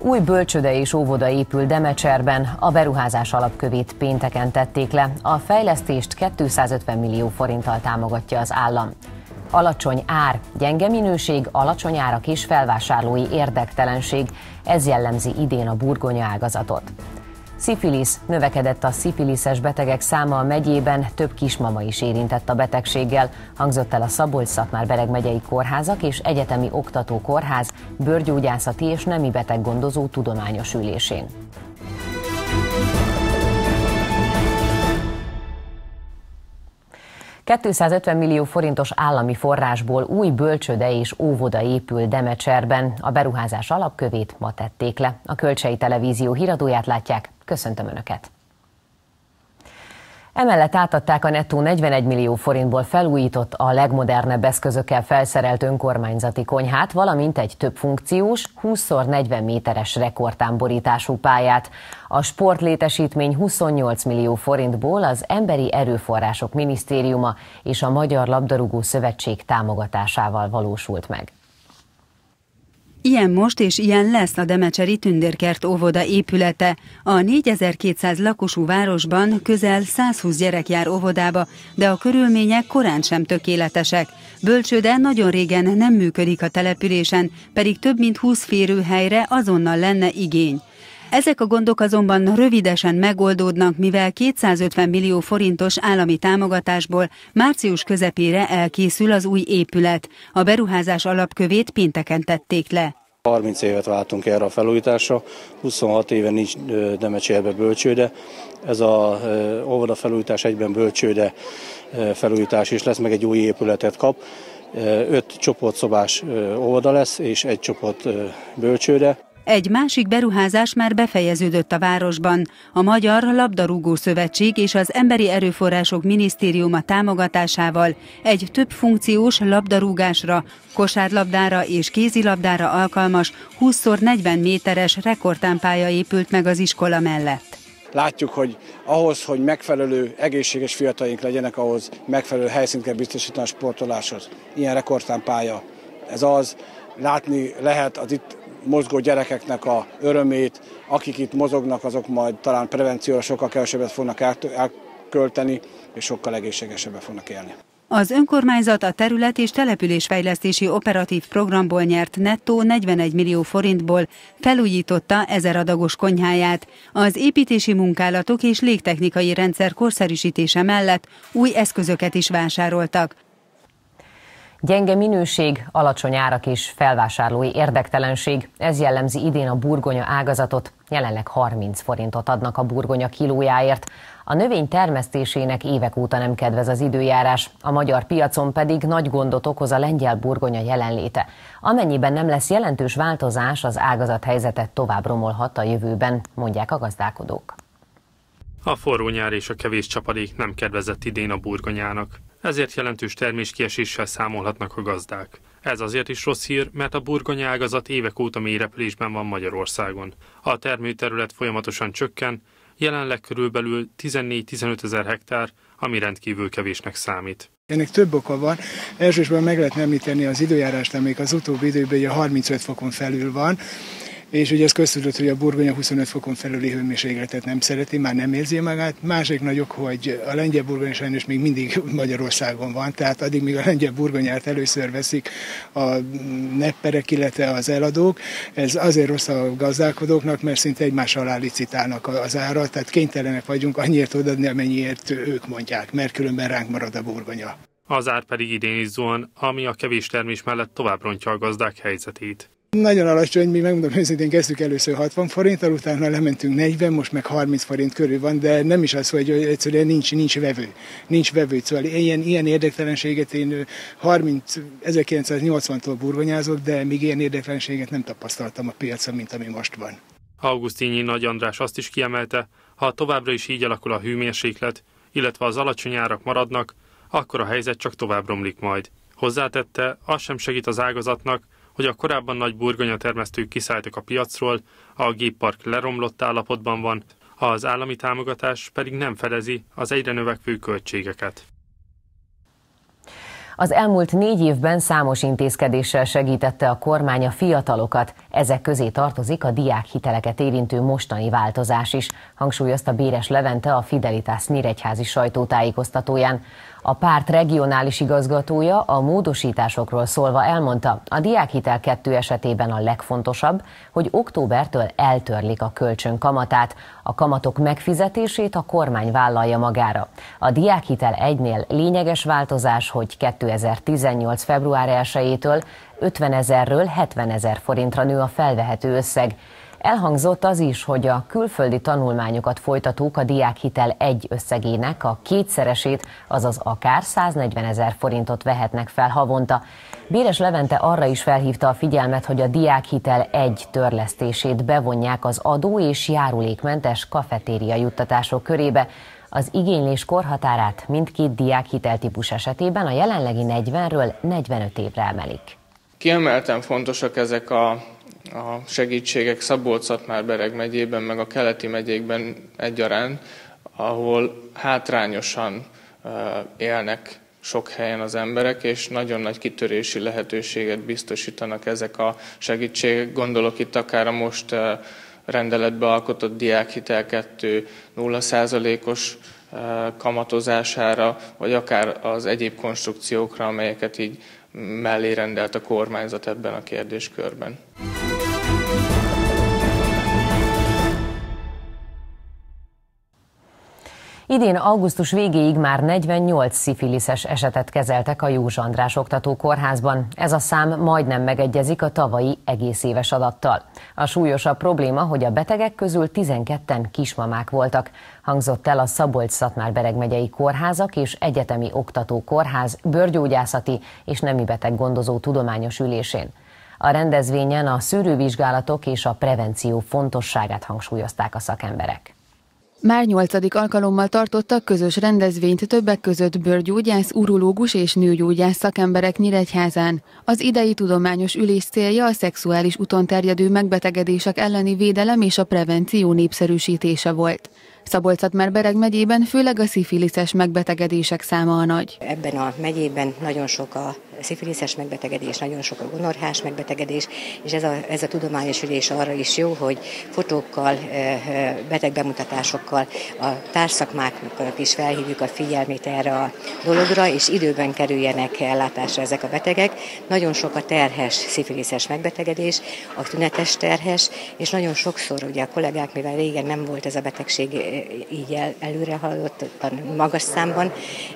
Új bölcsőde és óvoda épül Demecserben, a beruházás alapkövét pénteken tették le, a fejlesztést 250 millió forinttal támogatja az állam. Alacsony ár, gyenge minőség, alacsony árak és felvásárlói érdektelenség, ez jellemzi idén a burgonya ágazatot. Szifilisz, növekedett a szifiliszes betegek száma a megyében, több kismama is érintett a betegséggel, hangzott el a Szabolcs-Szatmár-Bereg megyei kórházak és egyetemi oktatókórház bőrgyógyászati és nemi beteggondozó tudományos ülésén. $250 millió forintos állami forrásból új bölcsőde és óvoda épül Demecserben. A beruházás alapkövét ma tették le. A Kölcsei Televízió híradóját látják. Köszöntöm Önöket! Emellett átadták a nettó 41 millió forintból felújított, a legmodernebb eszközökkel felszerelt önkormányzati konyhát, valamint egy többfunkciós, 20x40 méteres rekordtámborítású pályát. A sportlétesítmény 28 millió forintból az Emberi Erőforrások Minisztériuma és a Magyar Labdarúgó Szövetség támogatásával valósult meg. Ilyen most és ilyen lesz a demecseri Tündérkert óvoda épülete. A 4200 lakosú városban közel 120 gyerek jár óvodába, de a körülmények korán sem tökéletesek. Bölcsőde nagyon régen nem működik a településen, pedig több mint 20 férőhelyre azonnal lenne igény. Ezek a gondok azonban rövidesen megoldódnak, mivel 250 millió forintos állami támogatásból március közepére elkészül az új épület. A beruházás alapkövét pénteken tették le. 30 évet váltunk erre a felújításra, 26 éve nincs Demecserbe bölcsőde. Ez az óvoda felújítás egyben bölcsőde felújítás is lesz, meg egy új épületet kap. 5 csoportszobás óvoda lesz, és egy csoport bölcsőde. Egy másik beruházás már befejeződött a városban. A Magyar Labdarúgó Szövetség és az Emberi Erőforrások Minisztériuma támogatásával egy több funkciós labdarúgásra, kosárlabdára és kézilabdára alkalmas 20x40 méteres rekordtámpálya épült meg az iskola mellett. Látjuk, hogy ahhoz, hogy megfelelő egészséges fiatalink legyenek, ahhoz megfelelő helyszínt kell biztosítani a sportoláshoz. Ilyen rekordtámpálya. Ez az, látni lehet az itt mozgó gyerekeknek a örömét, akik itt mozognak, azok majd talán prevencióra sokkal kevesebbet fognak elkölteni, és sokkal egészségesebben fognak élni. Az önkormányzat a terület- és településfejlesztési operatív programból nyert nettó 41 millió forintból felújította 1000 adagos konyháját. Az építési munkálatok és légtechnikai rendszer korszerűsítése mellett új eszközöket is vásároltak. Gyenge minőség, alacsony árak és felvásárlói érdektelenség, ez jellemzi idén a burgonya ágazatot, jelenleg 30 forintot adnak a burgonya kilójáért. A növény termesztésének évek óta nem kedvez az időjárás, a magyar piacon pedig nagy gondot okoz a lengyel burgonya jelenléte. Amennyiben nem lesz jelentős változás, az ágazat helyzetet tovább romolhat a jövőben, mondják a gazdálkodók. A forró nyár és a kevés csapadék nem kedvezett idén a burgonyának. Ezért jelentős terméskieséssel számolhatnak a gazdák. Ez azért is rossz hír, mert a burgonya ágazat évek óta mély repülésben van Magyarországon. A termőterület folyamatosan csökken, jelenleg körülbelül 14-15 ezer hektár, ami rendkívül kevésnek számít. Ennek több oka van. Elsősorban meg lehet említeni az időjárást, amelyik az utóbbi időben ugye 35 fokon felül van, és ugye ez köztudott, hogy a burgonya 25 fokon felüli hőmérsékletet nem szereti, már nem érzi magát. Másik nagyok, hogy a lengyel burgonya sajnos még mindig Magyarországon van, tehát addig, míg a lengyel burgonyát először veszik a nepperek, illetve az eladók, ez azért rossz a gazdálkodóknak, mert szinte egymás alá licitálnak az ára, tehát kénytelenek vagyunk annyiért odaadni, amennyiért ők mondják, mert különben ránk marad a burgonya. Az ár pedig idén is zuhan, ami a kevés termés mellett tovább rontja a gazdák helyzetét. Nagyon alacsony, mi megmondom őszintén, kezdtük először 60 forinttal, utána lementünk 40, most meg 30 forint körül van, de nem is az, hogy egyszerűen nincs vevő. Szóval ilyen érdektelenséget én 1980-tól burgonyázok, de még ilyen érdektelenséget nem tapasztaltam a piacon, mint ami most van. Augustinyi Nagy András azt is kiemelte, ha továbbra is így alakul a hőmérséklet, illetve az alacsony árak maradnak, akkor a helyzet csak tovább romlik majd. Hozzátette, az sem segít az ágazatnak, hogy a korábban nagy burgonyatermesztők kiszálltak a piacról, a géppark leromlott állapotban van, az állami támogatás pedig nem fedezi az egyre növekvő költségeket. Az elmúlt 4 évben számos intézkedéssel segítette a kormány a fiatalokat. Ezek közé tartozik a diákhiteleket érintő mostani változás is, hangsúlyozta Béres Levente, a Fidelitas nyíregyházi sajtótájékoztatóján. A párt regionális igazgatója a módosításokról szólva elmondta, a diákhitel 2 esetében a legfontosabb, hogy októbertől eltörlik a kölcsön kamatát, a kamatok megfizetését a kormány vállalja magára. A diákhitel 1-nél lényeges változás, hogy 2018. február 1-től 50 000-ről 70 000 forintra nő a felvehető összeg. Elhangzott az is, hogy a külföldi tanulmányokat folytatók a diákhitel 1 összegének a 2-szeresét, azaz akár 140 000 forintot vehetnek fel havonta. Béres Levente arra is felhívta a figyelmet, hogy a diákhitel 1 törlesztését bevonják az adó és járulékmentes kafetéria juttatások körébe. Az igénylés korhatárát mindkét diákhiteltípus esetében a jelenlegi 40-ről 45 évre emelik. Kiemelten fontosak ezek a segítségek Szabolcs-Szatmár-Bereg megyében, meg a keleti megyékben egyaránt, ahol hátrányosan élnek sok helyen az emberek, és nagyon nagy kitörési lehetőséget biztosítanak ezek a segítségek. Gondolok itt akár a most rendeletbe alkotott diákhitel 2 0%-os kamatozására, vagy akár az egyéb konstrukciókra, amelyeket így mellé rendelt a kormányzat ebben a kérdéskörben. Idén augusztus végéig már 48 szifiliszes esetet kezeltek a Józs András Oktatókórházban. Ez a szám majdnem megegyezik a tavalyi egész éves adattal. A súlyosabb probléma, hogy a betegek közül 12-en kismamák voltak, hangzott el a Szabolcs-Szatmár-Bereg megyei kórházak és egyetemi oktatókórház bőrgyógyászati és nemi beteggondozó tudományos ülésén. A rendezvényen a szűrővizsgálatok és a prevenció fontosságát hangsúlyozták a szakemberek. Már 8. alkalommal tartottak közös rendezvényt többek között bőrgyógyász, urológus és nőgyógyász szakemberek Nyíregyházán. Az idei tudományos ülés célja a szexuális úton terjedő megbetegedések elleni védelem és a prevenció népszerűsítése volt. Szabolcs-Szatmár-Bereg megyében főleg a szifiliszes megbetegedések száma a nagy. Ebben a megyében nagyon sok a szifiliszes megbetegedés, nagyon sok a gonorrhás megbetegedés, és ez a tudományos ülés arra is jó, hogy fotókkal, betegbemutatásokkal a társszakmáknak is felhívjuk a figyelmét erre a dologra, és időben kerüljenek ellátásra ezek a betegek. Nagyon sok a terhes szifiliszes megbetegedés, a tünetes terhes, és nagyon sokszor ugye a kollégák, mivel régen nem volt ez a betegség így előre haladott magas számban,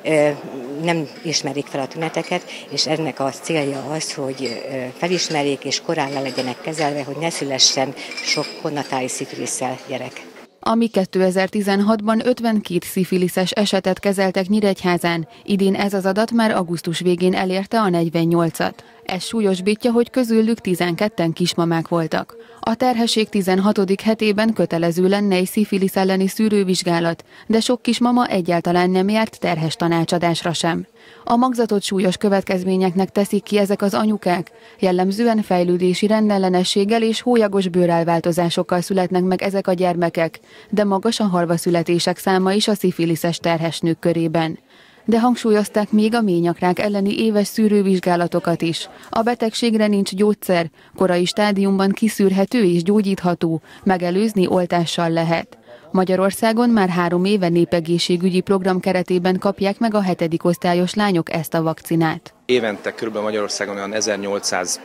nem ismerik fel a tüneteket, és ennek a célja az, hogy felismerjék és korán le legyenek kezelve, hogy ne szülessen sok konnatális szifilisszel gyerek. Ami 2016-ban 52 szifiliszes esetet kezeltek Nyíregyházán, idén ez az adat már augusztus végén elérte a 48-at. Ez súlyosbítja, hogy közülük 12-en kismamák voltak. A terhesség 16. hetében kötelező lenne egy szifilisz elleni szűrővizsgálat, de sok kismama egyáltalán nem járt terhes tanácsadásra sem. A magzatot súlyos következményeknek teszik ki ezek az anyukák, jellemzően fejlődési rendellenességgel és hólyagos bőrelváltozásokkal születnek meg ezek a gyermekek, de magas a halvaszületések száma is a szifiliszes terhes nők körében. De hangsúlyozták még a ményakrák elleni éves szűrővizsgálatokat is. A betegségre nincs gyógyszer, korai stádiumban kiszűrhető és gyógyítható, megelőzni oltással lehet. Magyarországon már 3 éve népegészségügyi program keretében kapják meg a 7. osztályos lányok ezt a vakcinát. Évente kb. Magyarországon olyan 1800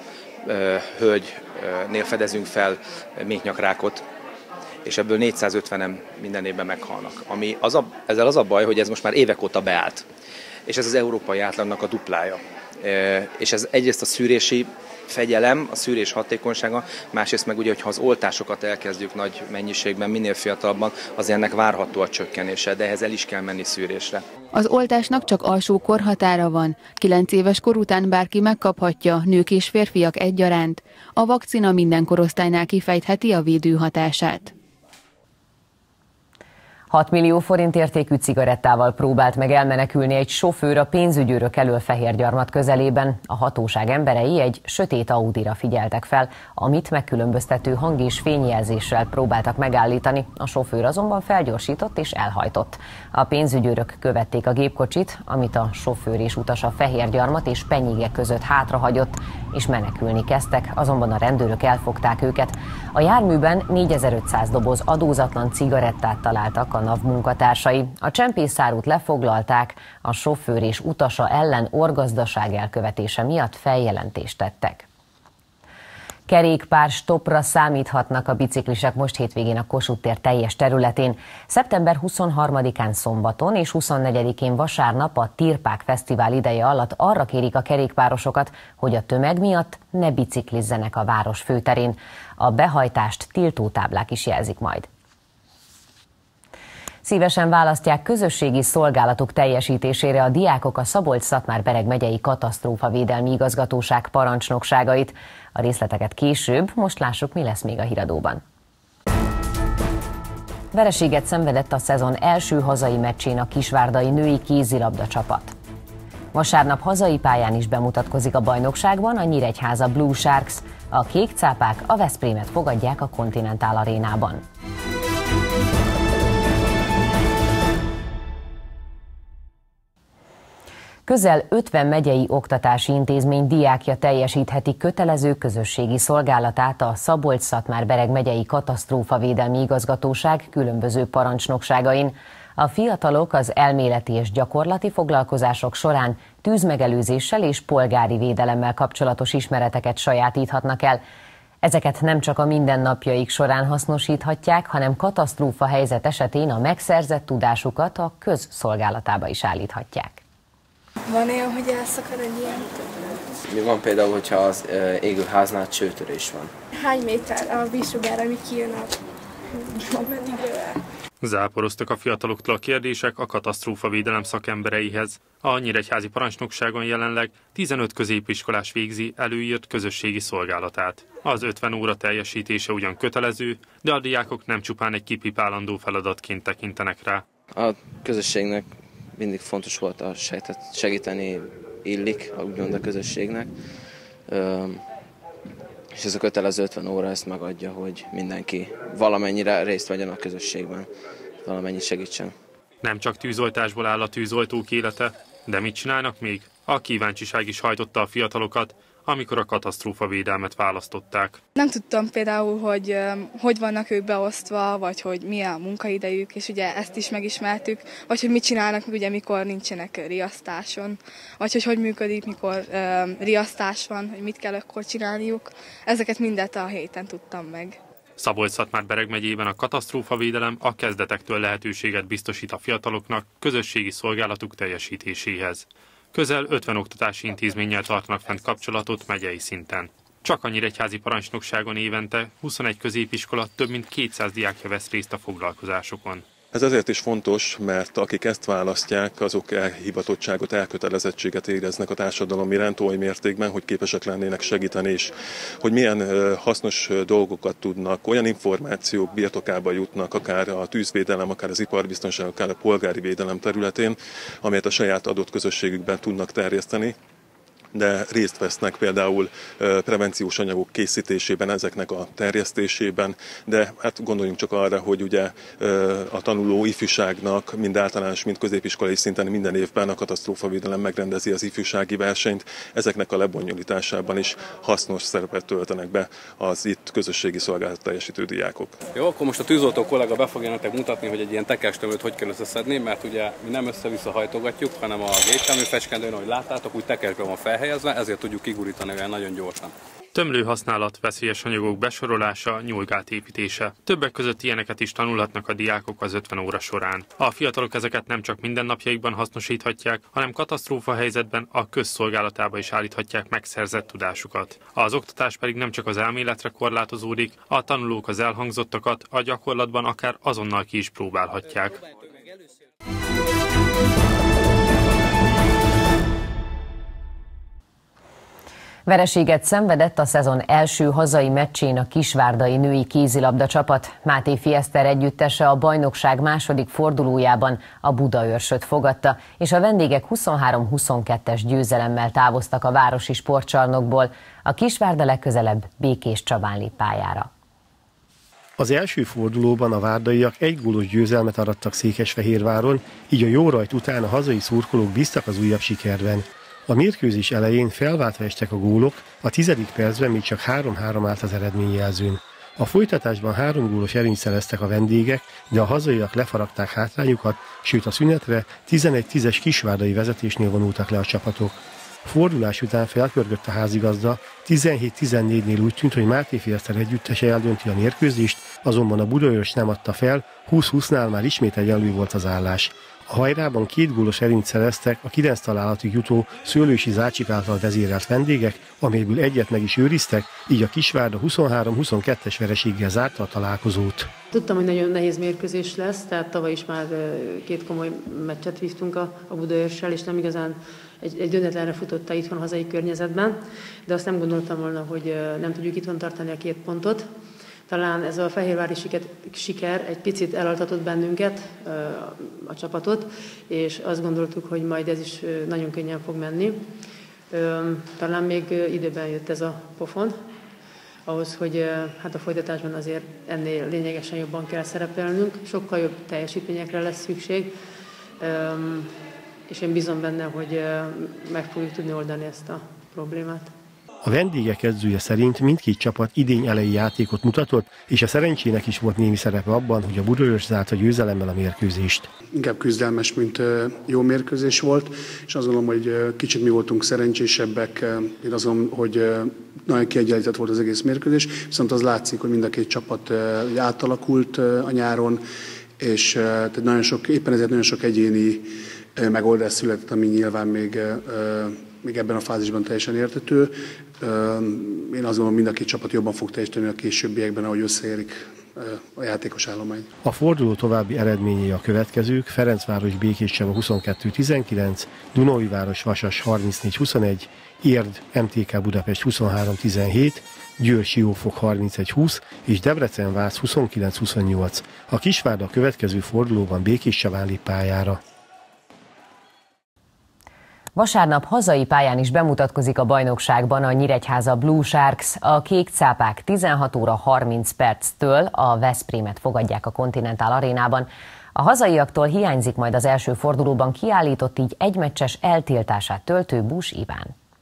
hölgynél fedezünk fel méhnyakrákot, és ebből 450-en minden évben meghalnak. Ezzel az a baj, hogy ez most már évek óta beállt, és ez az európai átlagnak a duplája. És ez egyrészt a szűrési fegyelem, a szűrés hatékonysága, másrészt meg ugye, hogyha az oltásokat elkezdjük nagy mennyiségben, minél fiatalabban, az ennek várható a csökkenése, de ehhez el is kell menni szűrésre. Az oltásnak csak alsó korhatára van. 9 éves kor után bárki megkaphatja, nők és férfiak egyaránt. A vakcina minden korosztálynál kifejtheti a védő hatását. 6 millió forint értékű cigarettával próbált meg elmenekülni egy sofőr a pénzügyőrök elől Fehérgyarmat közelében. A hatóság emberei egy sötét Audira figyeltek fel, amit megkülönböztető hang- és fényjelzéssel próbáltak megállítani. A sofőr azonban felgyorsított és elhajtott. A pénzügyőrök követték a gépkocsit, amit a sofőr és utasa Fehérgyarmat és Penyige között hátrahagyott, és menekülni kezdtek, azonban a rendőrök elfogták őket. A járműben 4500 doboz adózatlan cigarettát találtak a NAV munkatársai. A csempészárút lefoglalták, a sofőr és utasa ellen orgazdaság elkövetése miatt feljelentést tettek. Kerékpár stoppra számíthatnak a biciklisek most hétvégén a Kossuth tér teljes területén. Szeptember 23-án szombaton és 24-én vasárnap a Tirpák Fesztivál ideje alatt arra kérik a kerékpárosokat, hogy a tömeg miatt ne biciklizzenek a város főterén. A behajtást tiltó táblák is jelzik majd. Szívesen választják közösségi szolgálatok teljesítésére a diákok a Szabolcs-Szatmár-Bereg megyei katasztrófavédelmi igazgatóság parancsnokságait. A részleteket később, most lássuk, mi lesz még a híradóban. Vereséget szenvedett a szezon első hazai meccsén a kisvárdai női kézilabda csapat. Vasárnap hazai pályán is bemutatkozik a bajnokságban a Nyíregyháza Blue Sharks. A kék cápák a Veszprémet fogadják a Continental Arénában. Közel 50 megyei oktatási intézmény diákja teljesítheti kötelező közösségi szolgálatát a Szabolcs-Szatmár-Bereg megyei katasztrófavédelmi igazgatóság különböző parancsnokságain. A fiatalok az elméleti és gyakorlati foglalkozások során tűzmegelőzéssel és polgári védelemmel kapcsolatos ismereteket sajátíthatnak el. Ezeket nem csak a mindennapjaik során hasznosíthatják, hanem katasztrófa helyzet esetén a megszerzett tudásukat a közszolgálatába is állíthatják. Van olyan, hogy elszakad egy ilyen? Mi van például, hogyha az égőháznál csőtörés van? Hány méter a vízsugár, ami kijön meddig el? Záporoztak a fiataloktól a kérdések a katasztrófavédelem szakembereihez. A nyíregyházi parancsnokságon jelenleg 15 középiskolás végzi előírt közösségi szolgálatát. Az 50 óra teljesítése ugyan kötelező, de a diákok nem csupán egy kipipálandó feladatként tekintenek rá. A közösségnek mindig fontos volt segíteni illik, úgymond a közösségnek. És ez a kötelező 50 óra ezt megadja, hogy mindenki valamennyire részt vegyen a közösségben, valamennyit segítsen. Nem csak tűzoltásból áll a tűzoltók élete, de mit csinálnak még? A kíváncsiság is hajtotta a fiatalokat, amikor a katasztrófavédelmet választották. Nem tudtam például, hogy vannak ők beosztva, vagy hogy milyen a munkaidejük, és ugye ezt is megismertük, vagy hogy mit csinálnak, ugye, mikor nincsenek riasztáson, vagy hogy működik, mikor riasztás van, hogy mit kell akkor csinálniuk. Ezeket mindet a héten tudtam meg. Szabolcs-Szatmár-Bereg megyében a katasztrófavédelem a kezdetektől lehetőséget biztosít a fiataloknak közösségi szolgálatuk teljesítéséhez. Közel 50 oktatási intézménnyel tartanak fent kapcsolatot megyei szinten. Csak a nyíregyházi parancsnokságon évente 21 középiskola több mint 200 diákja vesz részt a foglalkozásokon. Ez azért is fontos, mert akik ezt választják, azok elhivatottságot, elkötelezettséget éreznek a társadalom iránt oly mértékben, hogy képesek lennének segíteni is, hogy milyen hasznos dolgokat tudnak, olyan információk birtokába jutnak, akár a tűzvédelem, akár az iparbiztonság, akár a polgári védelem területén, amelyet a saját adott közösségükben tudnak terjeszteni, de részt vesznek például prevenciós anyagok készítésében, ezeknek a terjesztésében, de hát gondoljunk csak arra, hogy ugye a tanuló ifjúságnak mind általános, mind középiskolai szinten minden évben a katasztrófavédelem megrendezi az ifjúsági versenyt, ezeknek a lebonyolításában is hasznos szerepet töltenek be az itt közösségi szolgálat teljesítő diákok. Jó, akkor most a tűzoltó kollega be fogja nektek mutatni, hogy egy ilyen tekercstömlőt hogy kell összeszedni, mert ugye mi nem össze-vissza hajtogatjuk, hanem a gépjármű fecskendőn, ahogy láttátok, úgy tekercsben van felhelyezve, ezért tudjuk kigurítani olyan nagyon gyorsan. Tömlő használat, veszélyes anyagok besorolása, nyúlgát építése. Többek között ilyeneket is tanulhatnak a diákok az 50 óra során. A fiatalok ezeket nem csak mindennapjaikban hasznosíthatják, hanem katasztrófa helyzetben a közszolgálatába is állíthatják megszerzett tudásukat. Az oktatás pedig nem csak az elméletre korlátozódik, a tanulók az elhangzottakat a gyakorlatban akár azonnal ki is próbálhatják. Vereséget szenvedett a szezon első hazai meccsén a kisvárdai női kézilabda csapat. Máté Fieszter együttese a bajnokság második fordulójában a Budaörsöt fogadta, és a vendégek 23-22-es győzelemmel távoztak a városi sportcsarnokból. A Kisvárda legközelebb Békés Csabán lép pályára. Az első fordulóban a várdaiak egy gólos győzelmet arattak Székesfehérváron, így a jó rajt után a hazai szurkolók bíztak az újabb sikerben. A mérkőzés elején felváltva estek a gólok, a 10. percben még csak 3-3 állt az eredményjelzőn. A folytatásban 3 gólos előnyt szereztek a vendégek, de a hazaiak lefaragták hátrányukat, sőt a szünetre 11-10-es kisvárdai vezetésnél vonultak le a csapatok. A fordulás után felpörgött a házigazda, 17-14-nél úgy tűnt, hogy Máté Fieszter együttese eldönti a mérkőzést, azonban a Budaörs nem adta fel, 20-20-nál már ismét egyenlő volt az állás. A hajrában 2 gólos előnyt szereztek a 9 találatig jutó Szőlősi Zácsik által vezérelt vendégek, amelyből egyet meg is őriztek, így a Kisvárda 23-22-es vereséggel zárta a találkozót. Tudtam, hogy nagyon nehéz mérkőzés lesz, tehát tavaly is már 2 komoly meccset vívtunk a Budaörssel, és nem igazán egy döntetlenre futotta itthon hazai környezetben, de azt nem gondoltam volna, hogy nem tudjuk itthon tartani a 2 pontot. Talán ez a fehérvári siker egy picit elaltatott bennünket, a csapatot, és azt gondoltuk, hogy majd ez is nagyon könnyen fog menni. Talán még időben jött ez a pofon, ahhoz, hogy hát a folytatásban azért ennél lényegesen jobban kell szerepelnünk, sokkal jobb teljesítményekre lesz szükség, és én bízom benne, hogy meg fogjuk tudni oldani ezt a problémát. A vendégek edzője szerint mindkét csapat idény elejé játékot mutatott, és a szerencsének is volt némi szerepe abban, hogy a Budaörs zárta győzelemmel a mérkőzést. Inkább küzdelmes, mint jó mérkőzés volt, és azt gondolom, hogy kicsit mi voltunk szerencsésebbek. Én azt gondolom, hogy nagyon kiegyenlített volt az egész mérkőzés, viszont az látszik, hogy mind a 2 csapat átalakult a nyáron, és nagyon sok, éppen ezért nagyon sok egyéni megoldás született, ami nyilván még ebben a fázisban teljesen érthető. Én azt gondolom, mind a 2 csapat jobban fog teljesíteni a későbbiekben, ahogy összeérik a játékos állomány. A forduló további eredményei a következők: Ferencváros Békés Csaba 22-19, Dunaújváros Vasas 34-21, Érd MTK Budapest 23-17, Győr Siófok 31-20 és Debrecen Vác 29-28. A Kisvárda a következő fordulóban Békés Csabán lép pályára. Vasárnap hazai pályán is bemutatkozik a bajnokságban a Nyíregyháza Blue Sharks. A kék cápák 16 óra 30 perctől a Veszprémet fogadják a Continental Arénában. A hazaiaktól hiányzik majd az első fordulóban kiállított, így egymeccses eltiltását töltő Bus Iván.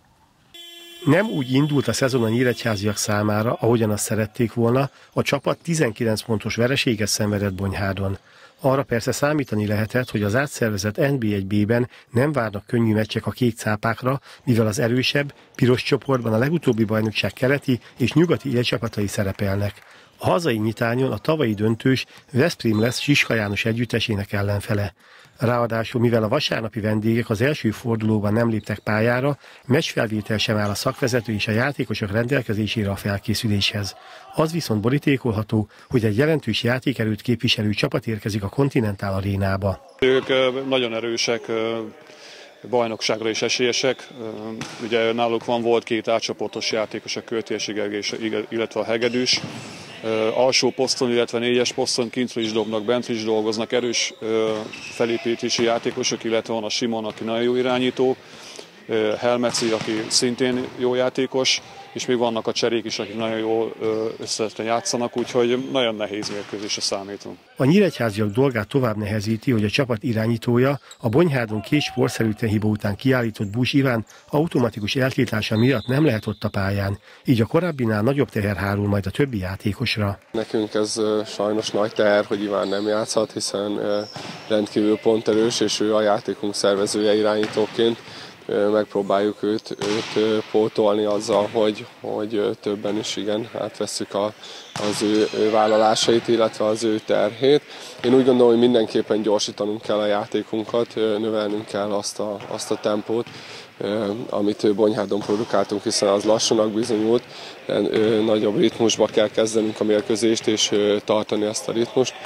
Nem úgy indult a szezon a nyíregyháziak számára, ahogyan azt szerették volna, a csapat 19 pontos vereséget szenvedett Bonyhádon. Arra persze számítani lehetett, hogy az átszervezett NB1B-ben nem várnak könnyű meccsek a kék cápákra, mivel az erősebb, piros csoportban a legutóbbi bajnokság keleti és nyugati élcsapatai szerepelnek. A hazai nyitányon a tavalyi döntős Veszprém lesz Siska János együttesének ellenfele. Ráadásul, mivel a vasárnapi vendégek az első fordulóban nem léptek pályára, meccsfelvétel sem áll a szakvezető és a játékosok rendelkezésére a felkészüléshez. Az viszont borítékolható, hogy egy jelentős játékerőt képviselő csapat érkezik a Continental Arénába. Ők nagyon erősek, bajnokságra is esélyesek. Ugye náluk volt 2 átcsoportos játékos, a Költési Gergely, illetve a Hegedűs. Alsó poszton, illetve 4-es poszton kintről is dobnak, bent is dolgoznak, erős felépítési játékosok, illetve van a Simon, aki nagyon jó irányító, Helmeci, aki szintén jó játékos, és még vannak a cserék is, akik nagyon jól összetetten játszanak, úgyhogy nagyon nehéz mérkőzésre számítunk. A nyíregyháziak dolgát tovább nehezíti, hogy a csapat irányítója a Bonyhádon 2 sportszerűtlen hiba után kiállított Bus Iván automatikus eltiltása miatt nem lehet ott a pályán, így a korábbinál nagyobb teher hárul majd a többi játékosra. Nekünk ez sajnos nagy teher, hogy Iván nem játszhat, hiszen rendkívül ponterős, és ő a játékunk szervezője irányítóként. Megpróbáljuk őt pótolni azzal, hogy többen is átvesszük az ő vállalásait, illetve az ő terhét. Én úgy gondolom, hogy mindenképpen gyorsítanunk kell a játékunkat, növelnünk kell azt a tempót, amit Bonyhádon produkáltunk, hiszen az lassúnak bizonyult. Nagyobb ritmusba kell kezdenünk a mérkőzést, és tartani ezt a ritmust.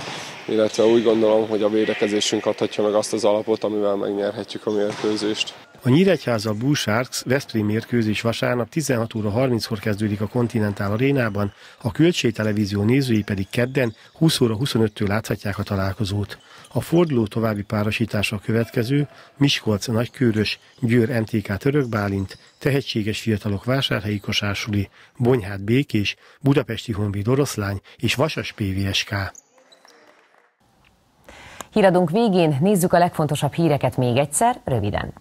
illetve úgy gondolom, hogy a védekezésünk adhatja meg azt az alapot, amivel megnyerhetjük a mérkőzést. A Nyíregyháza Blue Sharks Veszprém mérkőzés vasárnap 16 óra 30-kor kezdődik a Continental Arénában, a Kölcsey Televízió nézői pedig kedden 20 óra 25-től láthatják a találkozót. A forduló további párosítása a következő: Miskolc Nagykőrös, Győr MTK Török Bálint, Tehetséges Fiatalok Vásárhelyi Kosársuli, Bonyhád Békés, Budapesti Honvéd Oroszlány és Vasas PVSK. Híradónk végén nézzük a legfontosabb híreket még egyszer, röviden.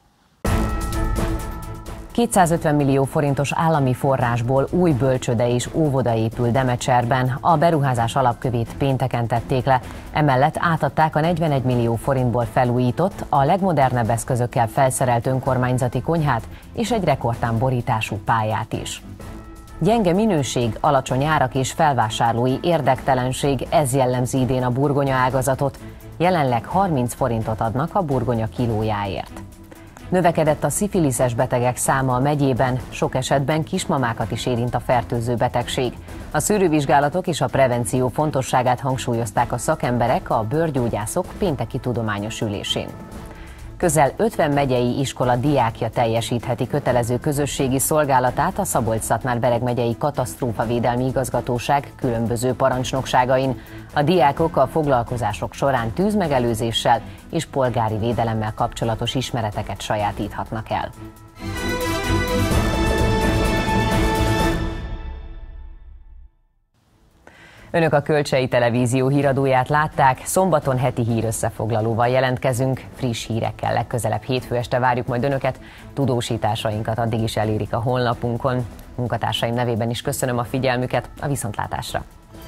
250 millió forintos állami forrásból új bölcsőde és óvoda épül Demecserben. A beruházás alapkövét pénteken tették le, emellett átadták a 41 millió forintból felújított, a legmodernebb eszközökkel felszerelt önkormányzati konyhát és egy rekordtán borítású pályát is. Gyenge minőség, alacsony árak és felvásárlói érdektelenség, ez jellemzi idén a burgonya ágazatot. Jelenleg 30 forintot adnak a burgonya kilójáért. Növekedett a szifiliszes betegek száma a megyében, sok esetben kismamákat is érint a fertőző betegség. A szűrővizsgálatok és a prevenció fontosságát hangsúlyozták a szakemberek a bőrgyógyászok pénteki tudományos ülésén. Közel 50 megyei iskola diákja teljesítheti kötelező közösségi szolgálatát a Szabolcs-Szatmár-Bereg megyei katasztrófavédelmi igazgatóság különböző parancsnokságain. A diákok a foglalkozások során tűzmegelőzéssel és polgári védelemmel kapcsolatos ismereteket sajátíthatnak el. Önök a Kölcsey Televízió híradóját látták, szombaton heti hírösszefoglalóval jelentkezünk, friss hírekkel legközelebb hétfő este várjuk majd Önöket, tudósításainkat addig is elérik a honlapunkon. Munkatársaim nevében is köszönöm a figyelmüket, a viszontlátásra!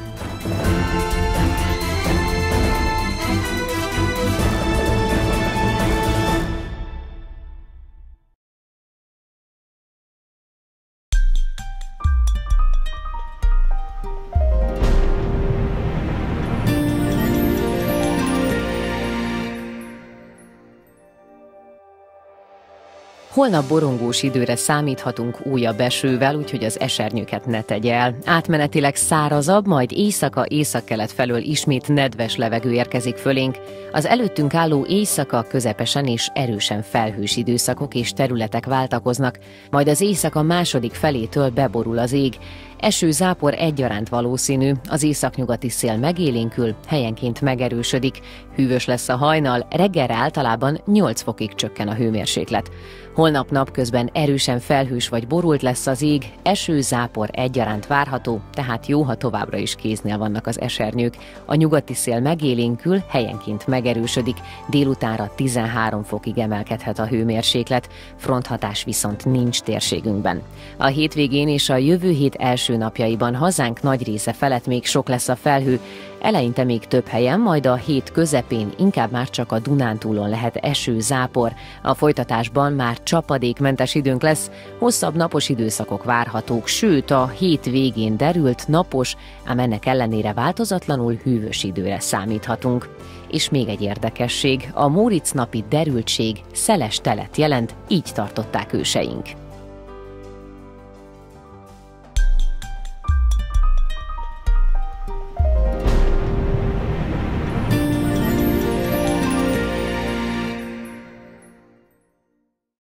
Holnap borongós időre számíthatunk újabb esővel, úgyhogy az esernyőket ne tegye el. Átmenetileg szárazabb, majd észak-északkelet felől ismét nedves levegő érkezik fölénk. Az előttünk álló éjszaka közepesen és erősen felhős időszakok és területek váltakoznak, majd az éjszaka második felétől beborul az ég. Eső-zápor egyaránt valószínű, az északnyugati szél megélénkül, helyenként megerősödik. Hűvös lesz a hajnal, reggelre általában 8 fokig csökken a hőmérséklet. Holnap napközben erősen felhős vagy borult lesz az ég, eső-zápor egyaránt várható, tehát jó, ha továbbra is kéznél vannak az esernyők. A nyugati szél megélénkül, helyenként megerősödik, délutánra 13 fokig emelkedhet a hőmérséklet, fronthatás viszont nincs térségünkben. A hétvégén és a jövő hét első napjaiban hazánk nagy része felett még sok lesz a felhő, eleinte még több helyen, majd a hét közepén inkább már csak a Dunántúlon lehet eső-zápor. A folytatásban már csapadékmentes időnk lesz, hosszabb napos időszakok várhatók, sőt a hét végén derült, napos, ám ennek ellenére változatlanul hűvös időre számíthatunk. És még egy érdekesség, a Móricz napi derültség szeles telet jelent, így tartották őseink.